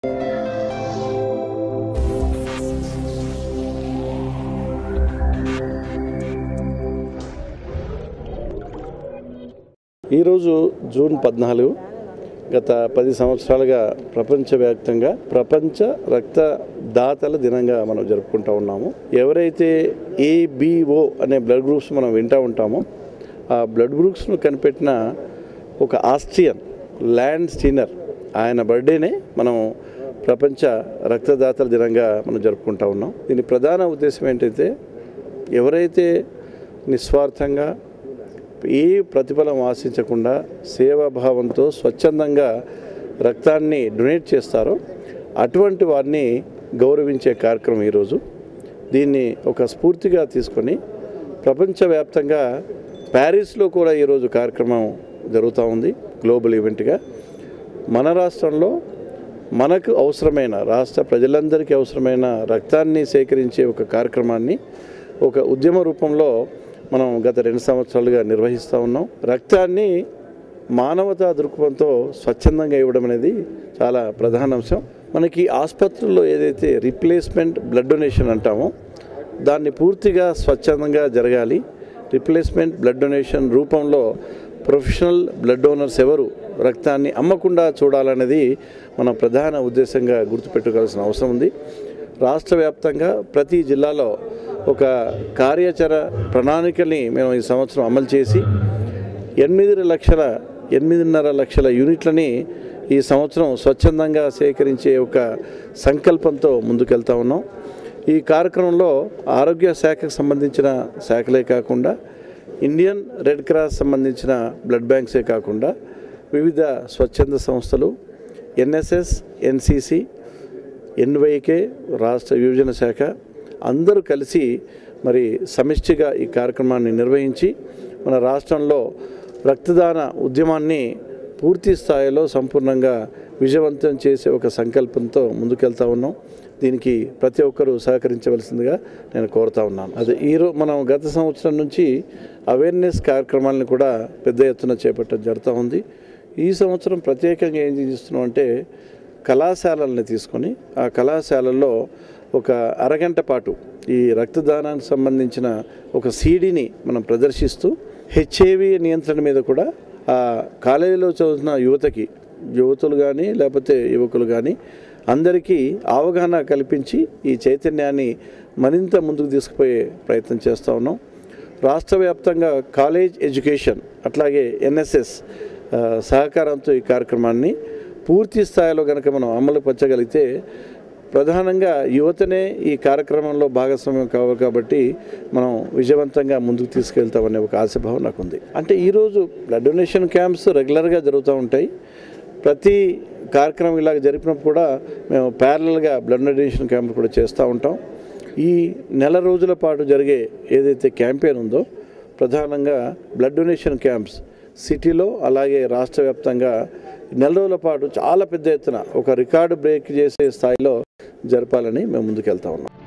ఈరోజు జూన్ 14 గత 10 సంవత్సరాలుగా ప్రపంచవ్యాప్తంగా ప్రపంచ రక్తదాతల దినంగా మనం జరుపుకుంటూ ఉన్నాము. ఎవరైతే ABO అనే బ్లడ్ గ్రూప్స్ మనం వింటూ ఉంటామో ఆ బ్లడ్ గ్రూప్స్ను కనిపెట్టిన ఒక ఆస్ట్రియన్ ల్యాండ్ స్టీనర్ ఆయన బర్త్డేనే మనం ప్రపంచ రక్తదాతల దినంగా మనం జరుపుకుంటూ ఉన్నాం. దీని ప్రధాన ఉద్దేశం ఏంటంటే ఎవరైతే నిస్వార్థంగా ఏ ప్రతిఫలం ఆశించకుండా సేవాభావంతో స్వచ్ఛందంగా రక్తాన్ని డొనేట్ చేస్తారో అటువంటి వారిని గౌరవించే కార్యక్రమం ఈరోజు. దీన్ని ఒక స్ఫూర్తిగా తీసుకొని ప్రపంచవ్యాప్తంగా ప్యారిస్లో కూడా ఈరోజు కార్యక్రమం జరుగుతూ ఉంది. గ్లోబల్ ఈవెంట్గా మన రాష్ట్రంలో మనకు అవసరమైన రాష్ట్ర ప్రజలందరికీ అవసరమైన రక్తాన్ని సేకరించే ఒక కార్యక్రమాన్ని ఒక ఉద్యమ రూపంలో మనం గత 2 సంవత్సరాలుగా నిర్వహిస్తూ ఉన్నాం. రక్తాన్ని మానవతా దృక్పథంతో స్వచ్ఛందంగా ఇవ్వడం అనేది చాలా ప్రధాన అంశం. మనకి ఆసుపత్రుల్లో ఏదైతే రీప్లేస్మెంట్ బ్లడ్ డొనేషన్ అంటామో దాన్ని పూర్తిగా స్వచ్ఛందంగా జరగాలి. రీప్లేస్మెంట్ బ్లడ్ డొనేషన్ రూపంలో ప్రొఫెషనల్ బ్లడ్ డోనర్స్ ఎవరు రక్తాన్ని అమ్మకుండా చూడాలనేది మన ప్రధాన ఉద్దేశంగా గుర్తుపెట్టుకోవాల్సిన అవసరం ఉంది. రాష్ట్ర వ్యాప్తంగా ప్రతి జిల్లాలో ఒక కార్యాచరణ ప్రణాళికని మేము ఈ సంవత్సరం అమలు చేసి 8.5 లక్షల యూనిట్లని ఈ సంవత్సరం స్వచ్ఛందంగా సేకరించే ఒక సంకల్పంతో ముందుకెళ్తా ఉన్నాం. ఈ కార్యక్రమంలో ఆరోగ్య శాఖకు సంబంధించిన శాఖలే కాకుండా ఇండియన్ రెడ్ క్రాస్ సంబంధించిన బ్లడ్ బ్యాంక్సే కాకుండా వివిధ స్వచ్ఛంద సంస్థలు, NSS, NCC, NYK, రాష్ట్ర విభజన శాఖ అందరూ కలిసి మరి సమిష్టిగా ఈ కార్యక్రమాన్ని నిర్వహించి మన రాష్ట్రంలో రక్తదాన ఉద్యమాన్ని పూర్తి స్థాయిలో సంపూర్ణంగా విజయవంతం చేసే ఒక సంకల్పంతో ముందుకెళ్తా ఉన్నాం. దీనికి ప్రతి ఒక్కరూ సహకరించవలసిందిగా నేను కోరుతా ఉన్నాను. అదే ఈరోజు మనం గత సంవత్సరం నుంచి అవేర్నెస్ కార్యక్రమాలను కూడా పెద్ద ఎత్తున చేపట్టడం జరుగుతూ ఉంది. ఈ సంవత్సరం ప్రత్యేకంగా ఏం చేస్తున్నాం అంటే కళాశాలల్ని తీసుకొని ఆ కళాశాలల్లో ఒక అరగంట పాటు ఈ రక్తదానానికి సంబంధించిన ఒక సీడీని మనం ప్రదర్శిస్తూ HIV నియంత్రణ మీద కూడా ఆ కాలేజీలో చదువుతున్న యువతులు కానీ లేకపోతే యువకులు కానీ అందరికీ అవగాహన కల్పించి ఈ చైతన్యాన్ని మరింత ముందుకు తీసుకుపోయే ప్రయత్నం చేస్తూ ఉన్నాం. రాష్ట్ర వ్యాప్తంగా కాలేజ్ ఎడ్యుకేషన్ అట్లాగే NSS సహకారంతో ఈ కార్యక్రమాన్ని పూర్తి స్థాయిలో కనుక మనం అమలు పరచగలిగితే ప్రధానంగా యువతనే ఈ కార్యక్రమంలో భాగస్వామ్యం కావాలి కాబట్టి మనం విజయవంతంగా ముందుకు తీసుకెళ్తామనే ఒక ఆశాభావం నాకు ఉంది. అంటే ఈరోజు బ్లడ్ డొనేషన్ క్యాంప్స్ రెగ్యులర్గా జరుగుతూ ఉంటాయి. ప్రతి కార్యక్రమం ఇలాగ జరిపినప్పుడు కూడా మేము ప్యారలల్గా బ్లడ్ డొనేషన్ క్యాంప్ కూడా చేస్తూ ఉంటాం. ఈ నెల రోజుల పాటు జరిగే ఏదైతే క్యాంపెయిన్ ఉందో ప్రధానంగా బ్లడ్ డొనేషన్ క్యాంప్స్ సిటీలో అలాగే రాష్ట్ర వ్యాప్తంగా నెల రోజుల పాటు చాలా పెద్ద ఎత్తున ఒక రికార్డు బ్రేక్ చేసే స్థాయిలో జరపాలని మేము ముందుకెళ్తా ఉన్నాం.